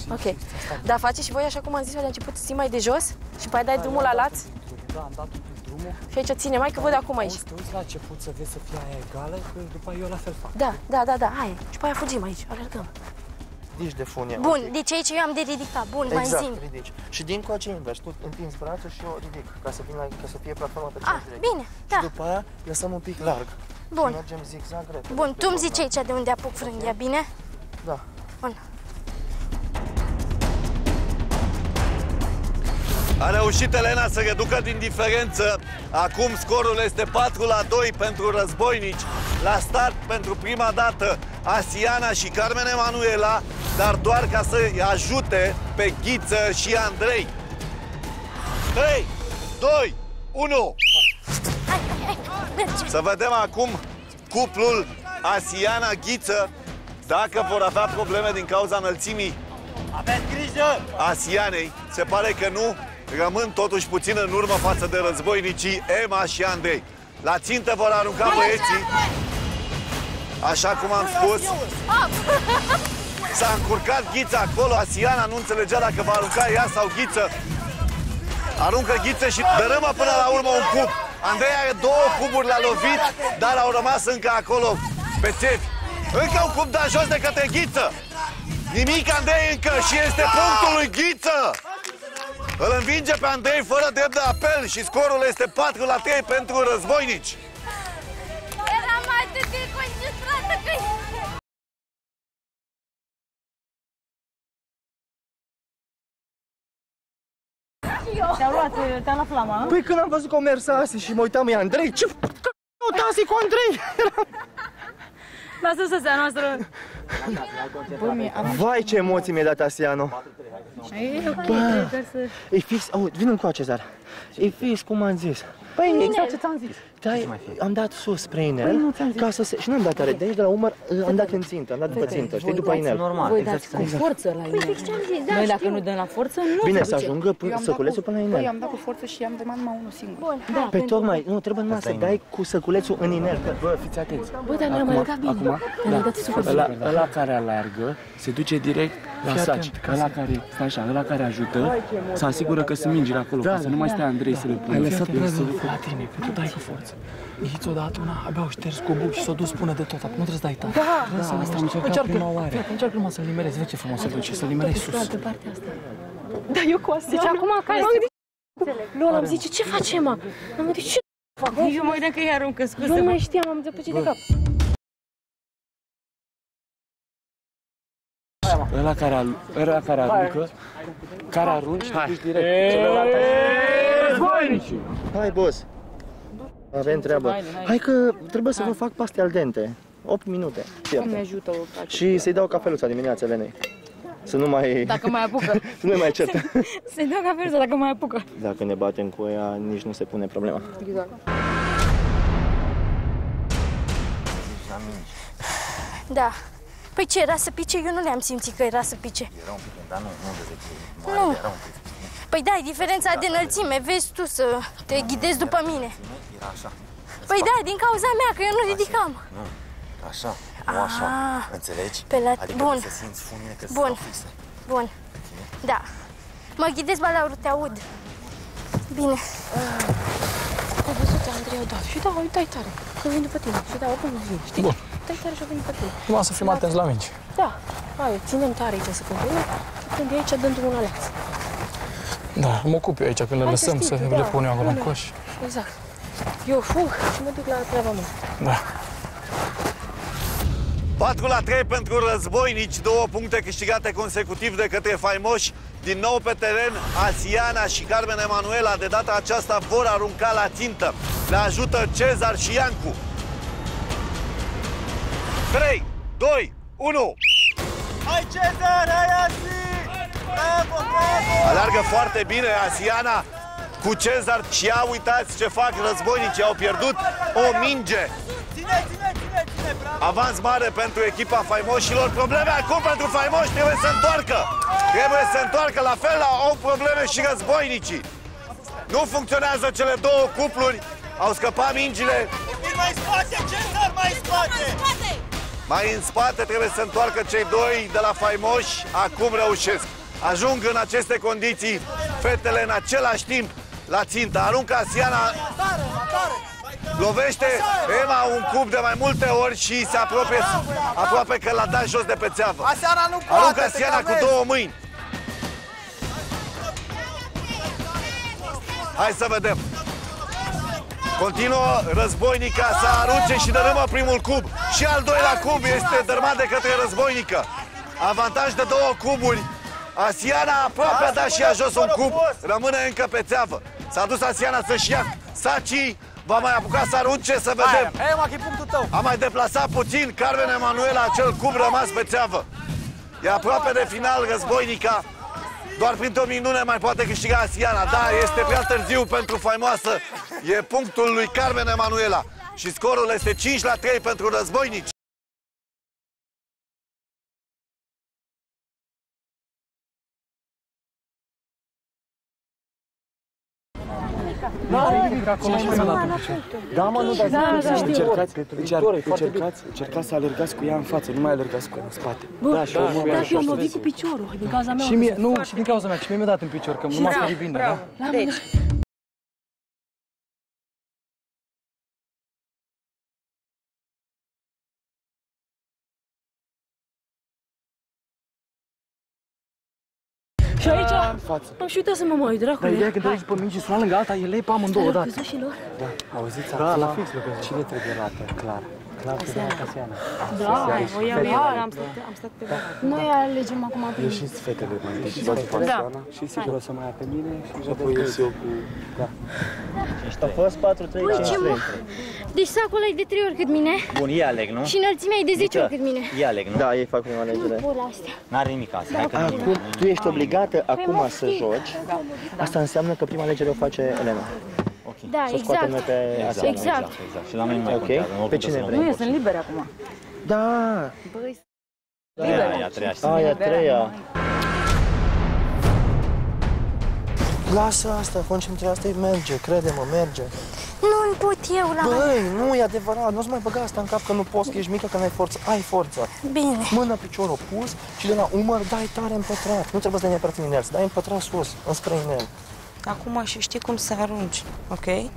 Ok. Dar faceți și voi, așa cum am zis, la început, ții mai de jos și după aia dai drumul la laț? Da, am dat drumul. Și aici ține, mai că văd acum aici. Te uiți la început să vezi să fie aia egală, că după aia eu la fel fac. Da, hai. Și după aia fugim aici, alergăm. Ridici de funie. Bun, deci aici eu am de ridicat. Bun, mai zi. Exact, ridici. Și din coace invers, tu întinzi brațul și eu ridic, ca să fie platforma pe cealaltă direcție. Bine, da. Și după aia lăsăm un pic larg. Bun. Mergem zigzag repede. Bun, tu îmi zici aici de unde apuc frânghia, bine? Da. Bun. A reușit Elena să reducă din diferență. Acum scorul este 4-2 pentru războinici. La start pentru prima dată Asiana și Carmen Emanuela, dar doar ca să-i ajute pe Ghiță și Andrei. 3, 2, 1. Să vedem acum cuplul Asiana-Ghiță dacă vor avea probleme din cauza înălțimii Aveți grijă! Asianei. Se pare că nu. Rămân totuși puțin în urmă față de războinicii Emma și Andrei. La țintă vor arunca băieții. Așa cum am spus. S-a încurcat Ghiță acolo. Asiana nu înțelegea dacă va arunca ea sau Ghiță. Aruncă Ghiță și dărâmă până la urmă un cub. Andrei are 2 cuburi la lovit, dar au rămas încă acolo pe țevi. Încă un cub dat jos de către Ghiță. Nimic Andrei încă și este punctul lui Ghiță. Îl învinge pe Andrei fără drept de apel și scorul este 4-3 pentru războinici. Eram atât de concentrată că... Te-am luat flama? Păi când am văzut că o mers Asi și mă uitam, e Andrei, ce f***ă Asi cu Andrei? Lasă să se a noastră. Vai, ce emoții mi-a dat Asiano. E ok, trebuie să... E fix, vină încoa, Cezar. E fix cum am zis. Păi, exact ce ți-am zis. Da, am dat sus spre inel, ca să se... Și n-am dat tare, de aici de la umăr am dat în țintă, am dat după țintă, știi, după inel. Voi dați cu forță la inel. Noi dacă nu dăm la forță, nu. Bine, să ajungă săculețul până la inel. Păi, am dat cu forță și am demat numai unul singur. Bun. Pe tocmai, nu, trebuie numai să dai cu săculețul în inel, că, bă, fiți atenți. Bă, dar ne-am alergat bine. Acum, ăla care alergă se duce direct la saci. Ăla care ajută să asigură că sunt mingile acolo, ca să nu mai stea Andrei să le pună. Ai lăsat la tine, că tu dai cu forță. Ei ți-o dat una, abia au șters cubul și s-o dus până de tot. Acum nu trebuie să dai tare. Da, asta am încercat prima oare. Încearcă numai să-l nimerezi, vezi ce frumos se duce, să-l nimerezi sus. Pe partea asta. Da, eu cu asta. Deci acum care Lola îmi zice, ce facem, mă? Am gândit, ce fac? Eu mă gândeam că îi aruncă, scuze-mă. Nu mai știam, am depăcit de cap. Ăla care aruncă, care arunci, te duci direct. Celălalt războinicii! Hai, boss. Avem treabă. Hai că trebuie să vă fac paste al dente. 8 minute. Îmi ajută o face. Și să-i dau cafeluța dimineața Elenei. Să nu mai... Dacă mai apucă. Să nu mai certă. Să-i dau cafeluța dacă mai apucă. Dacă ne batem cu ea, nici nu se pune problema. Exact. Da. Păi ce, era să pice? Eu nu le-am simțit că era să pice. Era un pic, dar nu de 10 Nu. era un pic. Păi da, e diferența de înălțime. Vezi tu să te ghidezi după mine. Era așa. Păi da, din cauza mea, că eu nu ridicam. Nu, așa, nu așa. Înțelegi? Pe la... Adică Bun. să simți funile că Bun. stau fixe. Bun. Da. Mă ghidez, Balauru, te aud. Bine. Ai văzut, Andrei, da. Și da, dai tare. Că vin după tine. Și da, oricum nu vin, știi? Bun. Dai tare și o vin după tine. Numai să fim atenți la mingi. Da. Hai, ținem tare aici să cântăm. Când e aici, dăm drumul la leață. Da, mă ocup eu aici când le lăsăm să le punem acolo în coș. Exact. Eu fug și mă duc la treaba mea. Da. 4-3 pentru războinici, 2 puncte câștigate consecutiv de către faimoși. Din nou pe teren, Asiana și Carmen Emanuela de data aceasta vor arunca la țintă. Le ajută Cezar și Iancu. 3, 2, 1. Hai Cezar, hai Asi! Bravo, bravo! Alergă foarte bine Asiana cu Cezar și a uitați ce fac războinicii. Au pierdut o minge. Ține, bravo! Avans mare pentru echipa faimoșilor. Probleme acum pentru faimoși, trebuie să întoarcă. Trebuie să întoarcă, la fel au probleme și războinicii. Nu funcționează cele 2 cupluri. Au scăpat mingile. Mai în spate, Cezar, mai în spate! Mai în spate trebuie să întoarcă cei 2 de la faimoși. Acum reușesc. Ajung în aceste condiții fetele în același timp la țintă. Aruncă Asiana, lovește Emma un cub de mai multe ori și se apropie, aproape că l-a dat jos de pe țeavă. Asiana nu poate. Aruncă Asiana cu două mâini. Hai să vedem. Continuă Războinica să arunce și dărâmă primul cub. Și al doilea cub este dărâmat de către Războinica. Avantaj de două cuburi. Asiana aproape a dat și a jos un cub. Rămâne încă pe țeavă. S-a dus Asiana să-și ia Saci. Va mai apuca să arunce, să vedem. A mai deplasat puțin Carmen Emanuela acel cub rămas pe țeavă. E aproape de final Războinica. Doar printr-o minune mai poate câștiga Asiana. Da, este prea târziu pentru faimoasă. E punctul lui Carmen Emanuela. Și scorul este 5-3 pentru Războinici. Da, mă, nu, dar încercați să alergați cu ea în față, nu mai alergați cu ea în spate. Bă, dar eu mă lovit cu piciorul, din cauza mea. Și mie, nu, și din cauza mea, și mie mi-a dat în picior, că nu m-a ferit bine, da? Și aici am și uitat să mă mai dracule. Dar ideea că te duci pe mingi și suna lângă alta, ele pe amândouă odată. Căzut și lor? Da, auziți acum? Da, la fix lor. Cine trebuie rată? Clar. Clar trebuie rată Asiana. Da, am stat pe băgat. Noi alegem acum pe mine. Ieșiți fetele mai întâi și toate pe Asiana și sigur o să mai ia pe mine și apoi ies eu cu... Da. A fost 4-3-5-3. Deci sacul ăla e de 3 ori cât mine. Bun, ei aleg, nu? Și înălțimea e de 10 ori cât mine. Ei aleg, nu? Da, ei fac prima alegere. N-are nimic asta. Acum, tu ești obligată acum să joci. Asta înseamnă că prima alegere o face Elena. Da, exact. Exact. Și la mine mai contează. Pe cine vrei? Nu, eu sunt liberă acum. Da! E a treia. E a treia. Lasă asta, concentrează-te, merge, crede-mă, merge. Nu pot eu la... Băi, nu e adevărat, nu-ți mai băga asta în cap că nu poți, că ești mică, că n-ai forță. Ai forță. Bine. Mâna, piciorul pus și de la umăr dai tare în pătrat. Nu trebuie să dai neapărat în iners, dai în pătrat sus, înspre inel. Acum și știi cum să arunci, ok?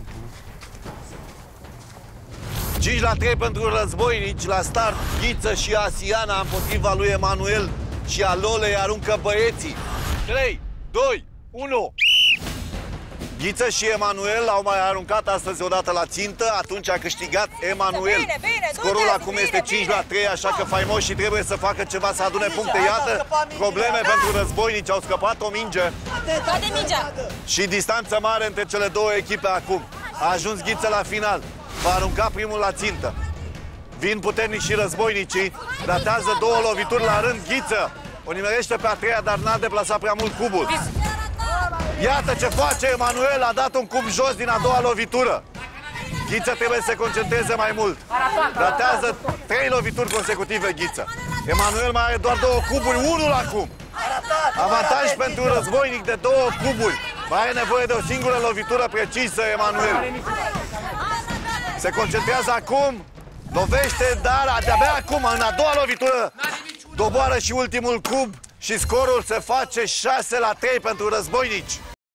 5-3 pentru Războinici la start. Ghiță și Asiana împotriva lui Emanuel și a Lolei aruncă băieții. 3, 2, 1. Ghiță și Emanuel au mai aruncat astăzi odată la țintă, atunci a câștigat Emanuel. Scorul acum este 5-3, așa că faimoșii trebuie să facă ceva, să adune puncte. Iată, probleme pentru Războinici, au scăpat o minge. Și distanță mare între cele două echipe acum. A ajuns Ghiță la final, va arunca primul la țintă. Vin puternici și Războinicii, ratează două lovituri la rând. Ghiță o nimerește pe a treia, dar n-a deplasat prea mult cubul. Iată ce face Emanuel, a dat un cub jos din a doua lovitură. Ghiță trebuie să se concentreze mai mult. Ratează 3 lovituri consecutive Ghiță. Emanuel mai are doar 2 cuburi, unul acum. Avantaj pentru Războinic de 2 cuburi. Mai are nevoie de o singură lovitură precisă Emanuel. Se concentrează acum, lovește, dar de-abia acum, în a doua lovitură, doboară și ultimul cub. Și scorul se face 6-3 pentru Războinici.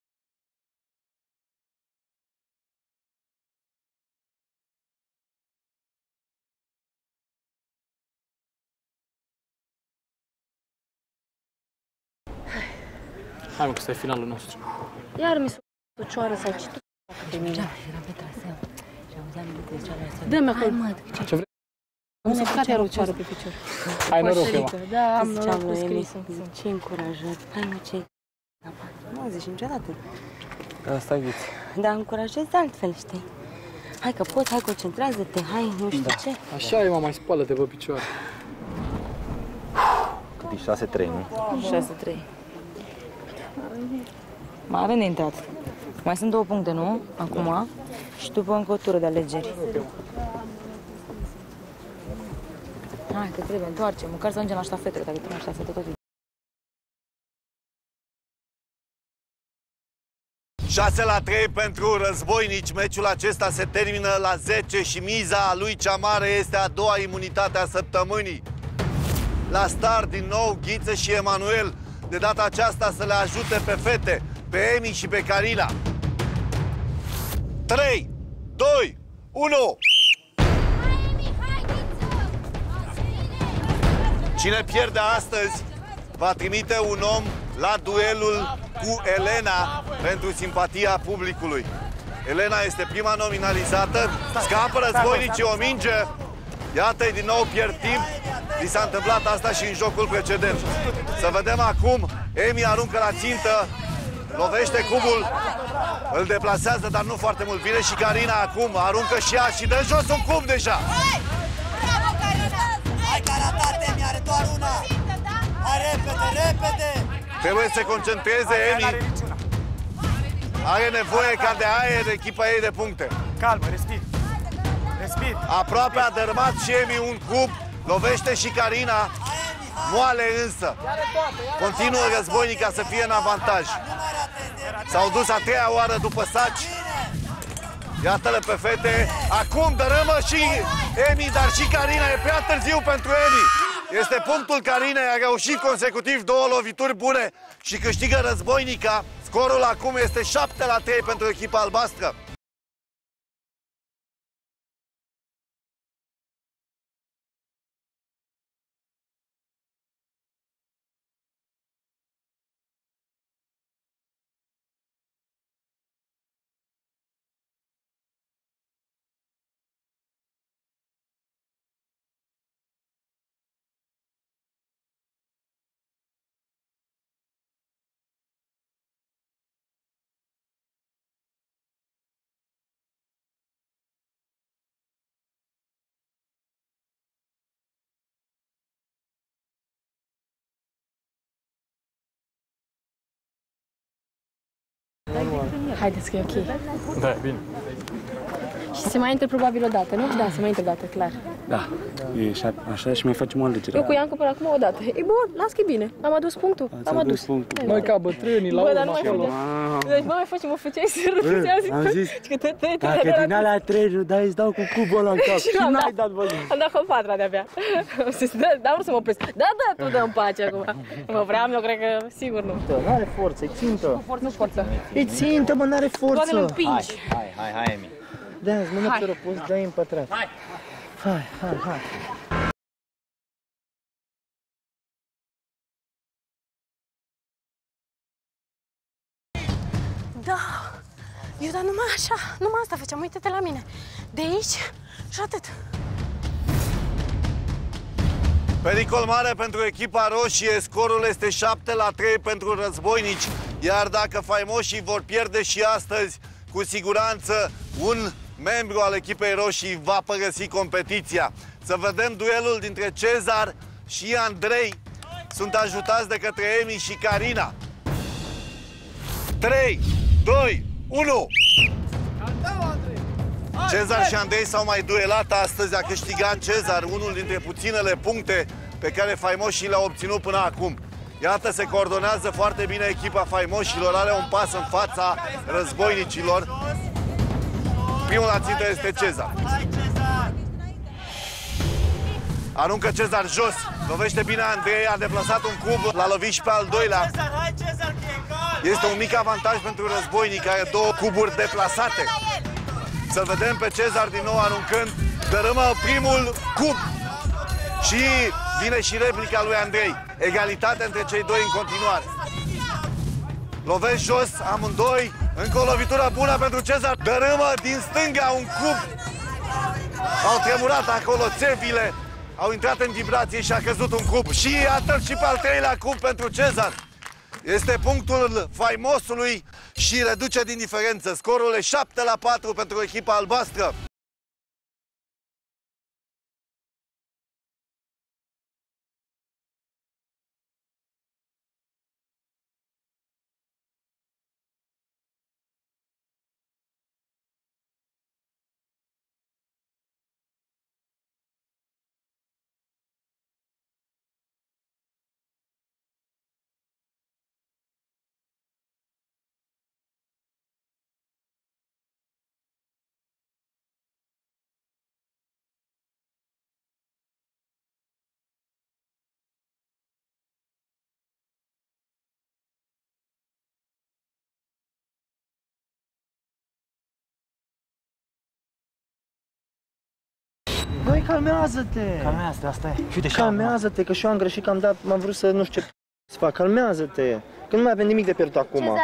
Hai mă, că ăsta e finalul nostru. Iar mi s-o picioară sau ce tu de mine. Dă-mi acolo. Ce vrei? Am să fac iar o cioară pe picior. Ai noroc, Emma. Da, am noroc cu scrisul. Ce încurajat. Hai mă, ce... Nu am zis niciodată. Asta e viț. Dar încurajezi altfel, știi? Hai că poți, hai, concentrează-te, hai, nu știu ce. Așa, Emma, mai spală-te pe picioare. Cât e 6-3, nu? 6-3. Mai avem de intrat. Mai sunt 2 puncte, nu? Acum. Și după încă o tură de alegeri. Hai, că trebuie, întoarce. Măcar să ajungem la ștafetă, dacă trebuie la ștafetă tot. 6-3 pentru Războinici. Meciul acesta se termină la 10 și miza lui cea mare este a doua imunitate a săptămânii. La start din nou Ghiță și Emanuel de data aceasta să le ajute pe fete, pe Emi și pe Carina. 3, 2, 1. Cine pierde astăzi va trimite un om la duelul cu Elena pentru simpatia publicului. Elena este prima nominalizată, scapă războinicii o minge. Iată-i, din nou pierd timp. Li s-a întâmplat asta și în jocul precedent. Să vedem acum. Emi aruncă la țintă, lovește cubul, îl deplasează, dar nu foarte mult. Vine și Carina acum, aruncă și ea și dă jos un cub deja. Hai că a ratat, Emi, are doar una. Hai, repede, repede. Trebuie să se concentreze Emi. Are nevoie ca de aer echipa ei de puncte. Calmă, respir. Respir. Aproape a dărâmat și Emi un cub. Lovește și Carina. Moale însă. Continuă războinica să fie în avantaj. S-au dus a treia oară după saci. Iată-le pe fete. Acum dărâmă și Emi, dar și Carina. E prea târziu pentru Emi. Este punctul Carinei. A reușit consecutiv 2 lovituri bune și câștigă războinica. Scorul acum este 7-3 pentru echipa albastră. Haideți că e ok. Da, bine. Și se mai intră probabil o dată, nu? Da, se mai intră o dată, clar. Da, e așa și mai facem o alegere. Eu cu Iancu până acum o dată. E bun, las că e bine. Am adus punctul. Am adus. Noi ca bătrânii la urmă acolo. Deci, mă, mai facem, mă făceai să râdeai. Am zis, dacă din alea 3 nu dai, îți dau cu cubul ăla în cap. Și n-ai dat văzut. Am dat cu 4 de-abia. Da, vreau să mă opresc. Da, tu dă-mi pace acum. Mă vreau, eu cred că sigur nu. N-are forță, e țintă. Nu forță. E țintă, mă, n-are forță. Doar îl împingi. Hai, Emi. Da-ți mână pe răpus, dai în pătrat. Hai. Da, eu dar numai așa, numai asta făceam, uite-te la mine. De aici și atât. Pericol mare pentru echipa roșie, scorul este 7-3 pentru războinici. Iar dacă faimoșii vor pierde și astăzi, cu siguranță un membru al echipei roșii va părăsi competiția. Să vedem duelul dintre Cezar și Andrei. Sunt ajutați de către Emi și Carina. 3, 2, 1. Cezar și Andrei s-au mai duelat astăzi. A câștigat Cezar unul dintre puținele puncte pe care faimoșii le-au obținut până acum. Iată, se coordonează foarte bine echipa faimoșilor. Are un pas în fața războinicilor. Primul la țintă este Cezar. Aruncă Cezar jos. Lovește bine Andrei. A deplasat un cub. L-a lovit și pe al doilea. Este un mic avantaj pentru războinic, care 2 cuburi deplasate. Să vedem pe Cezar din nou aruncând. Dărâmă primul cub. Și vine și replica lui Andrei. Egalitate între cei doi în continuare. Lovesc jos amândoi. Încă o lovitură bună pentru Cezar. Dărâmă din stânga un cub. Au tremurat acolo țevile. Au intrat în vibrație și a căzut un cub. Și iată și pe al treilea cub pentru Cezar. Este punctul faimosului și reduce din diferență. Scorul e 7-4 pentru echipa albastră. calmează-te! Calmează-te, asta e. Uite, Calmează-te, că și eu am greșit, că am vrut să nu știu ce să fac. Calmează-te! Că nu mai avem nimic de pierdut acum.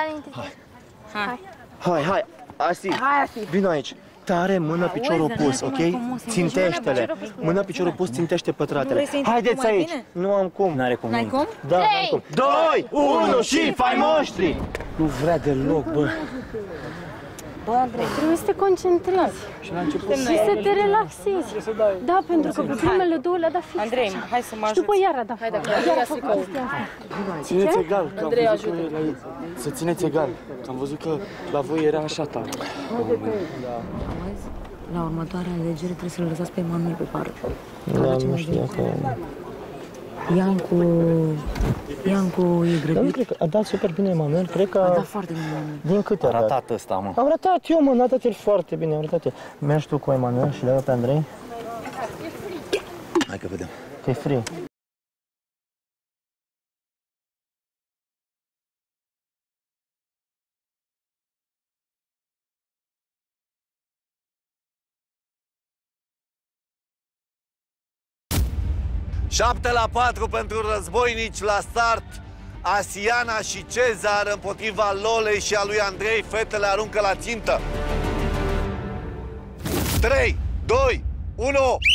Hai, Asi, vino aici. Tare, mână, picior opus, ok? Țintește-le. Mână, picior opus, țintește pătratele. Haideți aici. Nu am cum. N-are cum. N-ai cum? Da, n-am cum. 2, 1 și fai moștri! Nu vrea deloc, bă. Bă, Andrei, Trebuie să te concentrezi și să te relaxezi. Da, pentru că pe primele două le-a dat fix. Andrei, hai să mă Și ajut. după iar a dat. Hai, dacă Andrei a stricat. Țineți egal, că am Andrei, văzut ajută. că să țineți egal, că am văzut că la voi era așa tare. La următoarea alegere trebuie să-l lăsați pe Emanuel pe parte. Da, nu știu că... Iancu e Dar nu grăbit. cred că a dat super bine Emanuel, cred că... A dat foarte bine Emanuel. Din câte a dat? Ratat ăsta, mă. Am ratat eu, mă, a dat el foarte bine, am ratat el. Mergi tu cu Emanuel și le-ai pe Andrei? Hai că vedem. Că-i free. Șapte la 4 pentru războinici la start. Asiana și Cezar împotriva Lolei și a lui Andrei. Fetele aruncă la țintă. 3, 2, 1.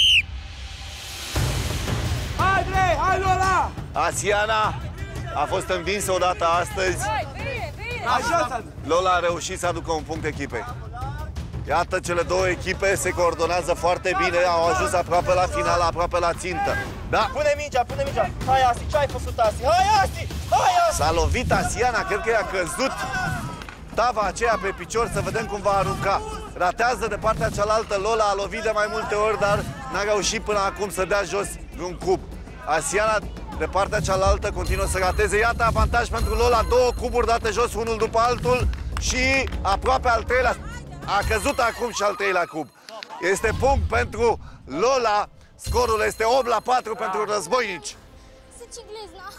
Hai, Andrei, hai, Lola! Asiana a fost învinsă odată astăzi. Așa, Lola a reușit să aducă un punct echipei. Iată, cele două echipe se coordonează foarte bine, au ajuns aproape la final, aproape la țintă. Da, Pune mingea! Hai, Asi, ce ai făcut, Asi? Hai, Asi! s-a lovit Asiana, cred că i-a căzut tava aceea pe picior, să vedem cum va arunca. Ratează de partea cealaltă, Lola a lovit de mai multe ori, dar n-a reușit până acum să dea jos un cub. Asiana de partea cealaltă continuă să rateze. Iată avantaj pentru Lola, două cuburi date jos, unul după altul și aproape al treilea. A căzut acum și al treilea cub. Este punct pentru Lola, scorul este 8 la 4 pentru războinici. Să ciglez, na.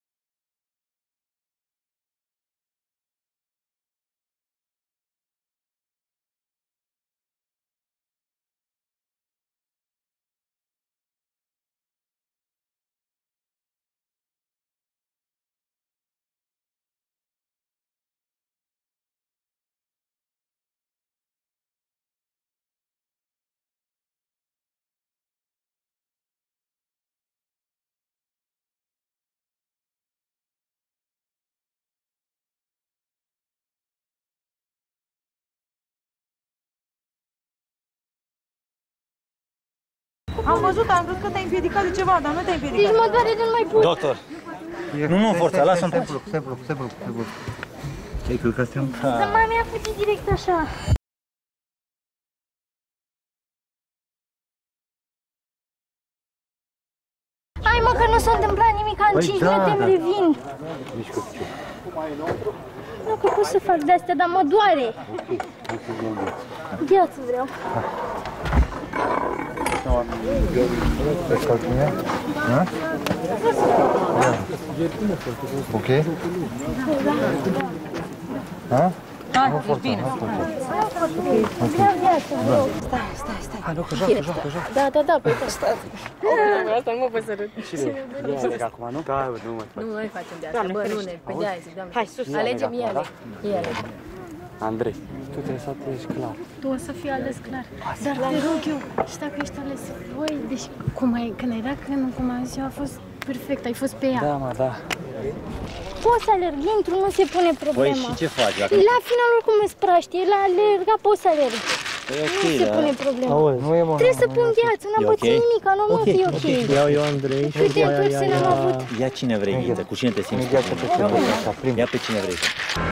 Am văzut că te-ai împiedicat de ceva, dar nu te-ai împiedicat. Deci mă doare de mai puțin. Doctor. Nu, forța, lasă-mi. Stai bloc. Ce-ai călcat strâmb? Să mami a făcut direct așa. Hai mă, că nu s-a întâmplat nimic, în 5 minute îmi revin. Nu că pot să fac de astea, dar mă doare. Gheață vreau. Vezi ca tine? Da? Ok? Da? Hai, ești bine. Vreau gheață, vreau. Stai. Hai, nu, că joacă. Da, pe asta. Asta nu mă pot să râd. Cine? Acum, nu? Da, nu mai fac. Nu mai facem de asta, bă, nu ne, pe de-aia zic, doamne. Hai, sus. Alegem ele. Andrei, tu trebuie să ești clar. Tu o să fii ales clar. Dar te rog eu, și dacă ești ales voi, deci când ai dat crenul, cum am zis eu, a fost perfect, ai fost pe ea. Da, mă, da. Poți să alergi, intru, nu se pune problema. Păi și ce faci? La final oricum îți praști, la alerga poți să alergi. Nu se pune problema. Nu e bun. Trebuie să pun gheață, n-am pățit nimic, nu mă fi ok. Iau eu Andrei și Câte torse n-am avut? Ia cine vrei, Ghiță, cu cine te simți? Ia pe cine vrei.